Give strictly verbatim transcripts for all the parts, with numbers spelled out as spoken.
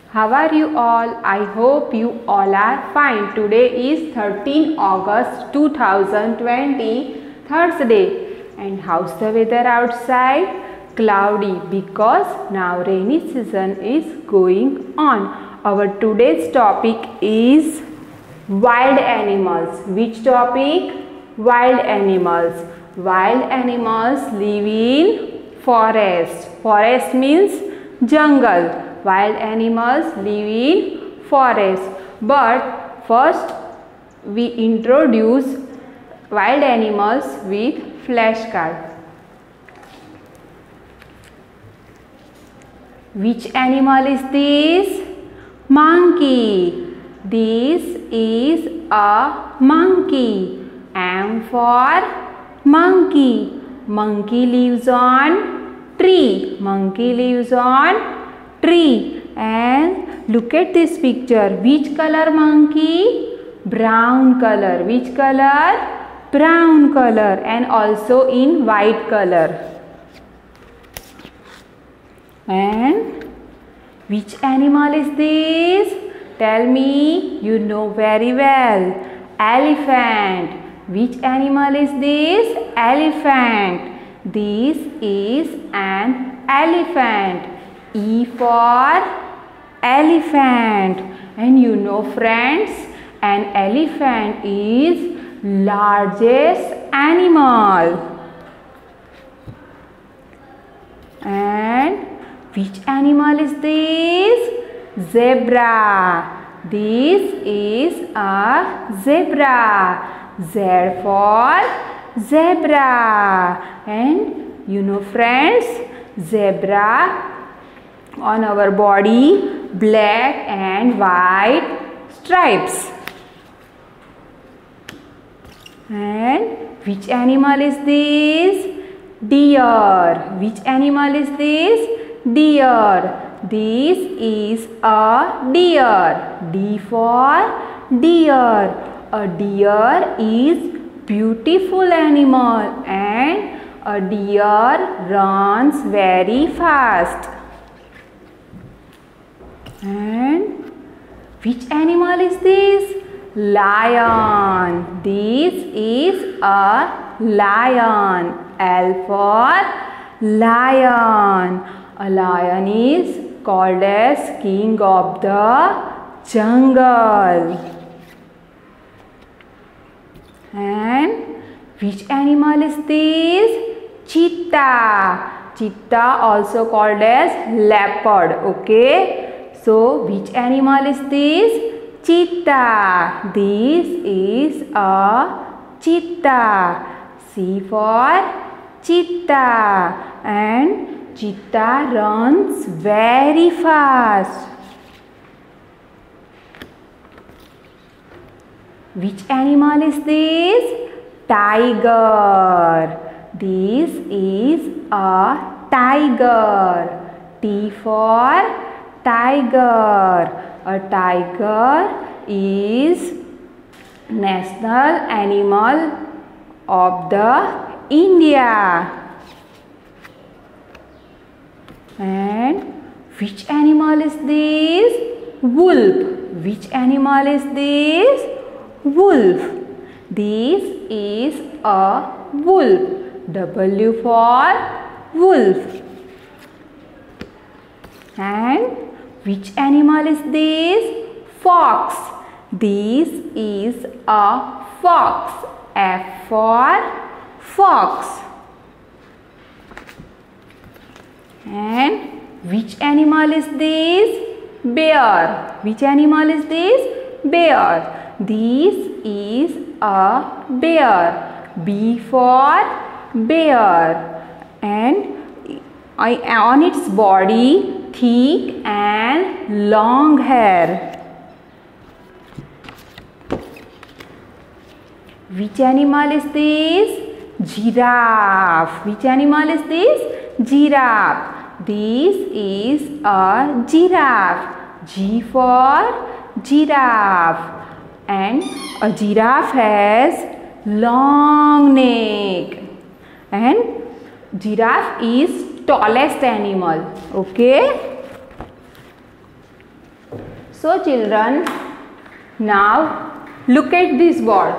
How are you all? I hope you all are fine. Today is thirteenth August two thousand twenty, Thursday. And how's the weather outside? Cloudy, because now rainy season is going on. Our today's topic is wild animals. Which topic? Wild animals. Wild animals live in forest. Forest means jungle. Wild animals live in forest. But first we introduce wild animals with flashcard. Which animal is this? Monkey. This is a monkey. M for monkey. Monkey lives on tree. Monkey lives on tree. And look at this picture. Which color monkey? Brown color. Which color? Brown color. And also in white color. And which animal is this? Tell me. You know very well. Elephant. Which animal is this? Elephant. This is an elephant. E for elephant. And you know friends, an elephant is largest animal. And which animal is this? Zebra. This is a zebra. Z for zebra. And you know friends, zebra on our body black and white stripes. And which animal is this? Deer. Which animal is this? Deer. This is a deer. D for deer. A deer is beautiful animal and a deer runs very fast. And which animal is this? Lion. This is a lion. L for lion. A lion is called as king of the jungle. And which animal is this? Cheetah. Cheetah also called as leopard. Okay. So, which animal is this? Cheetah. This is a cheetah. C for cheetah. And cheetah runs very fast. Which animal is this? Tiger. This is a tiger. T for tiger. A tiger is national animal of the India. And which animal is this? Wolf. Which animal is this? Wolf. This is a wolf. W for wolf. And which animal is this? Fox. This is a fox. F for fox. And which animal is this? Bear. Which animal is this? Bear. This is a bear. B for bear. And on its body thick and long hair. Which animal is this? Giraffe. Which animal is this? Giraffe. This is a giraffe. G for giraffe. And a giraffe has long neck. And giraffe is tallest animal. Okay. So children, now look at this board.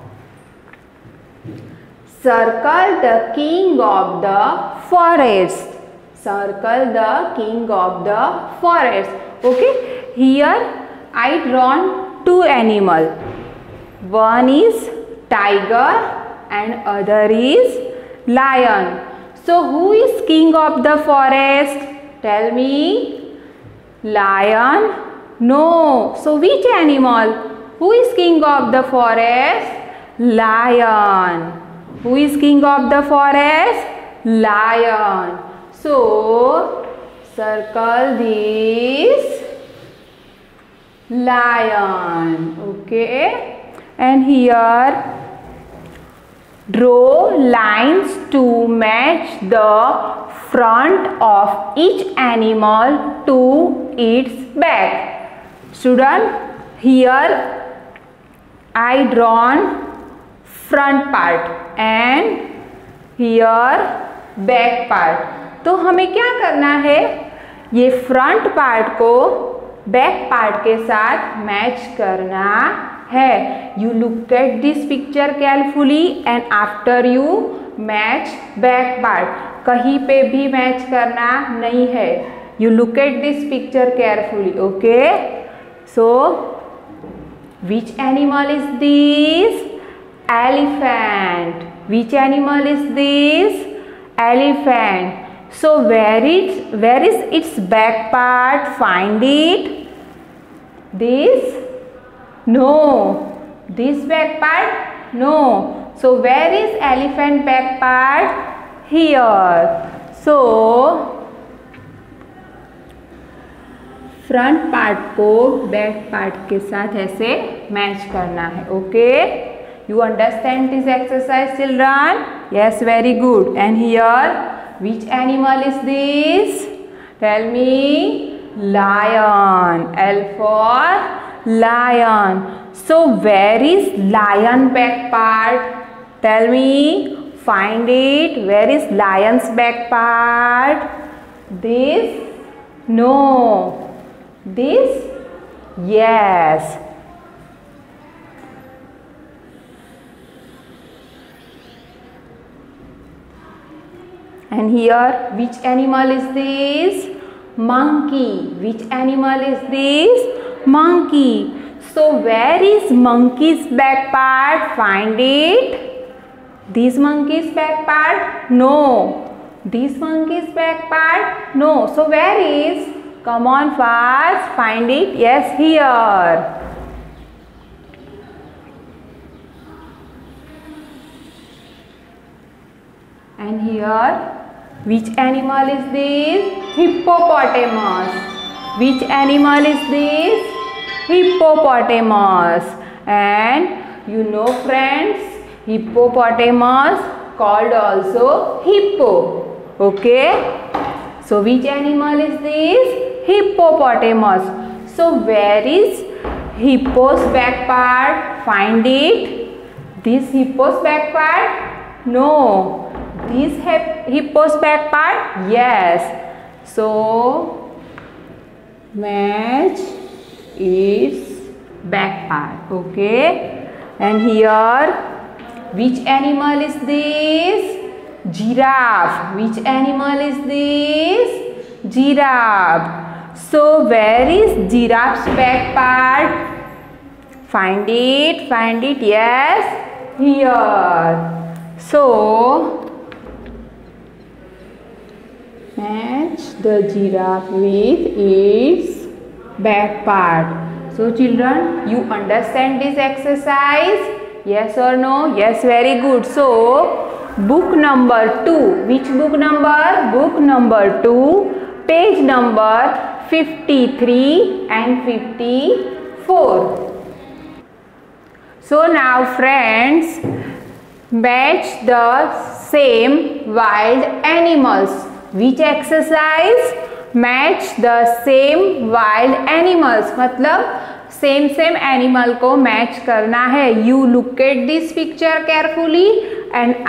Circle the king of the forest. Circle the king of the forest. Okay, here I drawn two animal. One is tiger and other is lion. So who is king of the forest? Tell me. Lion? No. So which animal? Who is king of the forest? Lion. Who is king of the forest? Lion. So circle this lion. Okay. And here draw lines to match the front of each animal to its back. Student, here I drawn front part and here back part. तो हमें क्या करना है, ये front part को back part के साथ match करना है. You look at this picture carefully and after you match back part. कहीं पे भी मैच करना नहीं है. You look at this picture carefully. Okay, so which animal is this? Elephant. Which animal is this? Elephant. So where is where is its back part? Find it. This? No. This back part? No. So where is elephant back part? Here. So front part को back part के साथ ऐसे match करना है. Okay, you understand this exercise children? Yes, very good. And here which animal is this? Tell me. Lion. L for lion. So where is lion back part? Tell me. Find it. Where is lion's back part? This? No. This? Yes. And here, which animal is this? Monkey. Which animal is this? Monkey. So where is monkey's back part? Find it. This monkey's back part? No. This monkey's back part? No. So where is? Come on fast. Find it. Yes, here. And here, which animal is this? Hippopotamus. Which animal is this? Hippopotamus. And you know friends, hippopotamus called also hippo. Okay. So which animal is this? Hippopotamus. So where is hippo's back part? Find it. This hippo's back part? No. This hippo's back part? Yes. So match its back part. Okay. And here, which animal is this? Giraffe. Which animal is this? Giraffe. So where is giraffe's back part? Find it. Find it. Yes. Here. So match the giraffe with its back part. So children, you understand this exercise? Yes or no? Yes, very good. So book number two. Which book number? Book number two, page number fifty-three and fifty-four. So now friends, match the same wild animals. Which exercise? Match the same wild animals. मतलब same same animal को match करना है. You look at this picture carefully and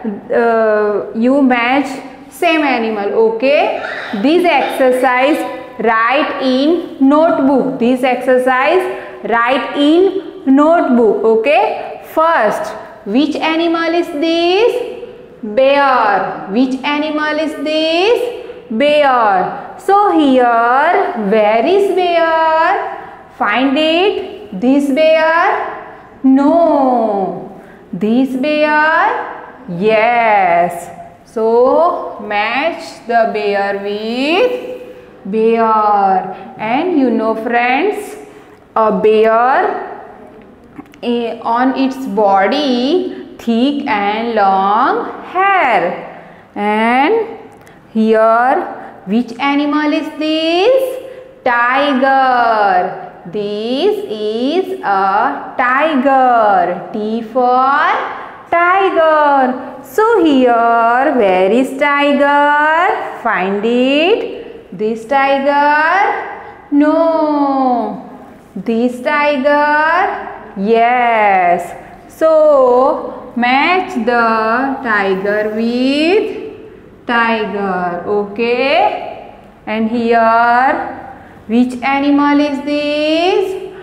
after you match same animal. Okay, this exercise write in notebook. This exercise, write in notebook. Okay. First, which animal is this? Bear. Which animal is this? Bear. So here, where is bear? Find it. This bear? No. This bear? Yes. So match the bear with bear. And you know friends, a bear on its body thick and long hair. And here, which animal is this? Tiger. This is a tiger. T for tiger. So here, where is tiger? Find it. This tiger? No. This tiger? Yes. So match the tiger with tiger. Okay. And here, which animal is this?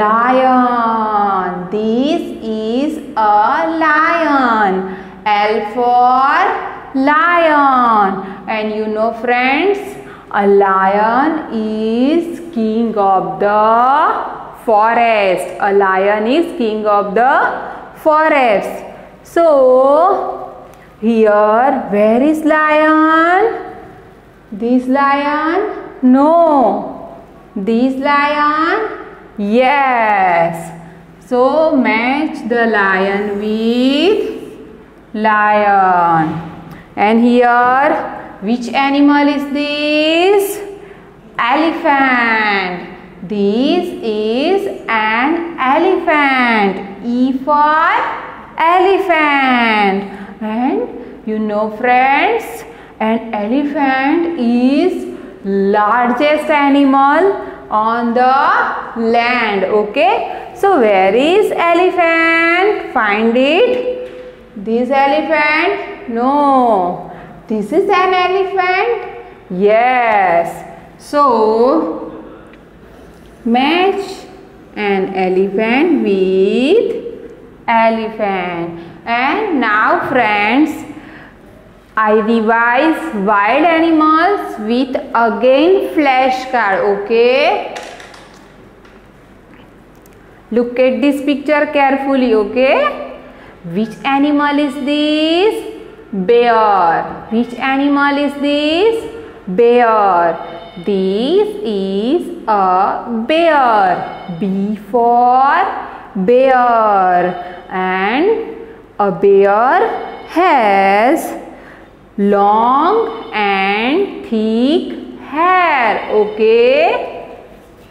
Lion. This is a lion. L for lion. And you know friends, a lion is king of the forest. A lion is king of the forest. So here, where is lion? This lion? No. This lion? Yes. So match the lion with lion. And here, which animal is this? Elephant. This is an elephant. E for elephant. And you know friends, an elephant is largest animal on the land. Okay. So where is elephant? Find it. This elephant? No. This is an elephant? Yes. So match an elephant with elephant. And now friends, I revise wild animals with again flashcard. Okay. Look at this picture carefully. Okay. Which animal is this? Bear. Which animal is this? Bear. This is a bear. B for bear. And a bear has long and thick hair. Okay.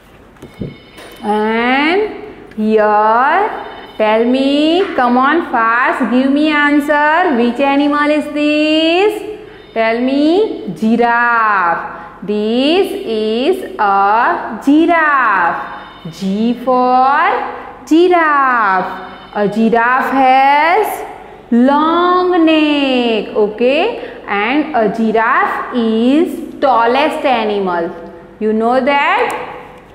And here, tell me, come on fast, give me answer. Which animal is this? Tell me. Giraffe. This is a giraffe. G for giraffe. A giraffe has long neck. Okay. And a giraffe is tallest animal. You know that?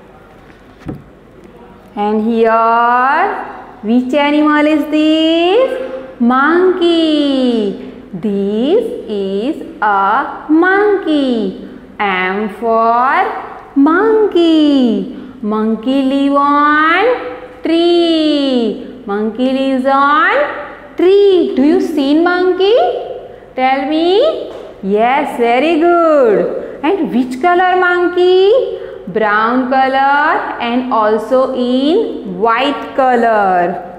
And here, which animal is this? Monkey. This is a monkey. M for monkey. Monkey live on tree. Monkey lives on tree. Do you see monkey? Tell me. Yes, very good. And which color monkey? Brown color and also in white color.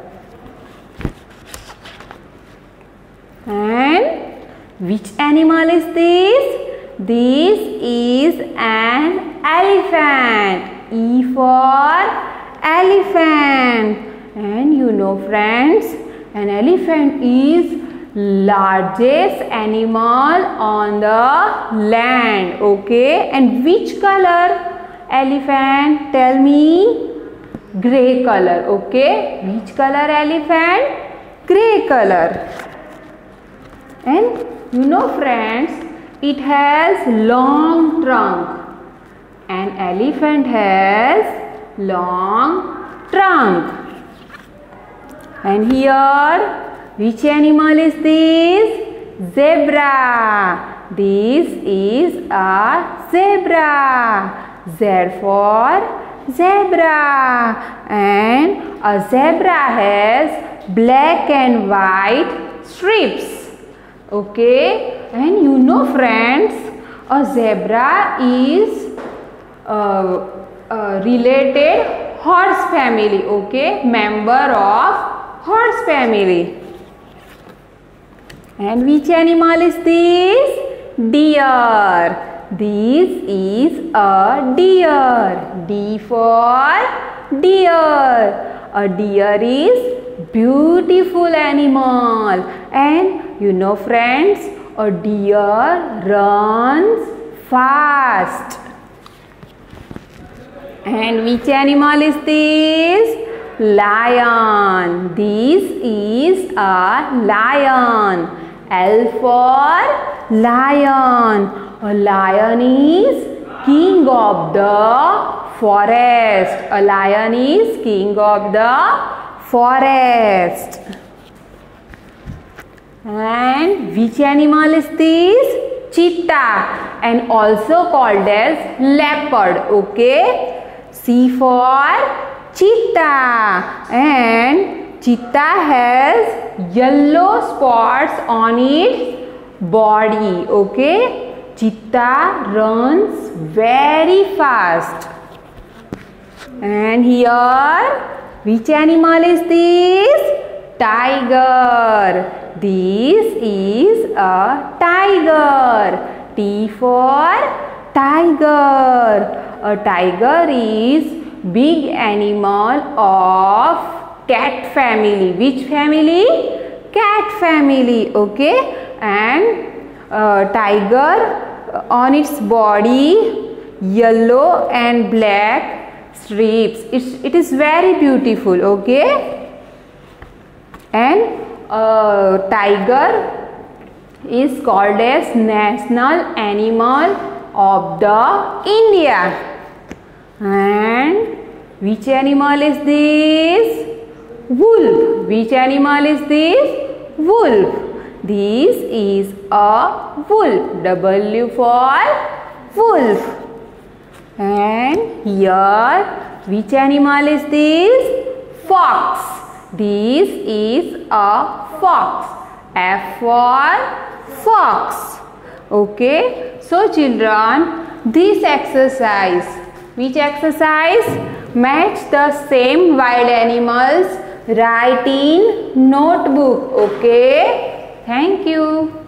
And which animal is this? This is an elephant. E for elephant. And you know friends, an elephant is largest animal on the land. Okay. And which color elephant? Tell me. Grey color. Okay. Which color elephant? Grey color. And you know friends, it has long trunk. An elephant has long trunk. And here, which animal is this? Zebra. This is a zebra. Z for zebra. And a zebra has black and white strips. Okay. And you know, friends, a zebra is uh, uh, related horse family. Okay. Member of horse family. And which animal is this? Deer. This is a deer. D for deer. A deer is beautiful animal. And you know, friends, a deer runs fast. And which animal is this? Lion. This is a lion. L for lion. A lion is king of the forest. A lion is king of the forest. And which animal is this? Cheetah, and also called as leopard. Okay. C for cheetah. And cheetah has yellow spots on its body. Okay. Cheetah runs very fast. And here, which animal is this? Tiger. This is a tiger. T for tiger. A tiger is big animal of cat family. Which family? Cat family. Okay. And uh, tiger on its body yellow and black strips. It's, it is very beautiful. Okay. And uh, tiger is called as national animal of the India. And which animal is this? Wolf. Which animal is this? Wolf. This is a wolf. W for wolf. And here, which animal is this? Fox. This is a fox. F for fox. Okay. So children, this exercise, which exercise? Match the same wild animals, write in notebook. Okay. Thank you.